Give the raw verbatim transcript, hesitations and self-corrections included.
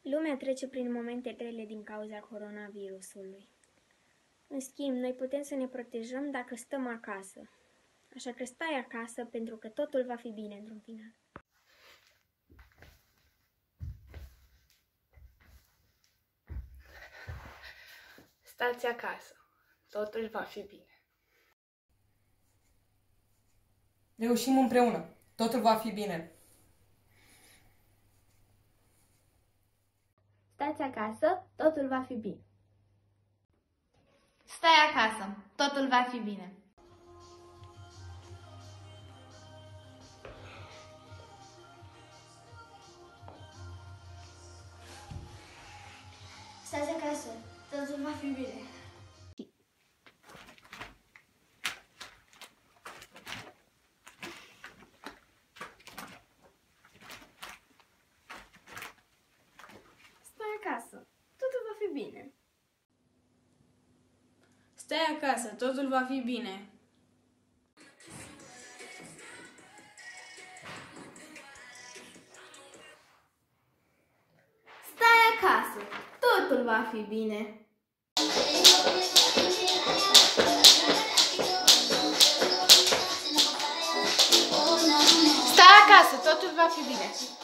Lumea trece prin momente grele din cauza coronavirusului. În schimb, noi putem să ne protejăm dacă stăm acasă. Așa că stai acasă pentru că totul va fi bine într-un final. Stați acasă. Totul va fi bine. Reușim împreună. Totul va fi bine. Stați acasă, totul va fi bine. Stai acasă, totul va fi bine. Stați acasă, totul va fi bine. Stai acasă, totul va fi bine. Stai acasă, totul va fi bine. Stai acasă, totul va fi bine. Stai acasă, totul va fi bine.